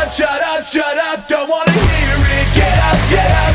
shut up, shut up, don't wanna hear it. Get up, get up.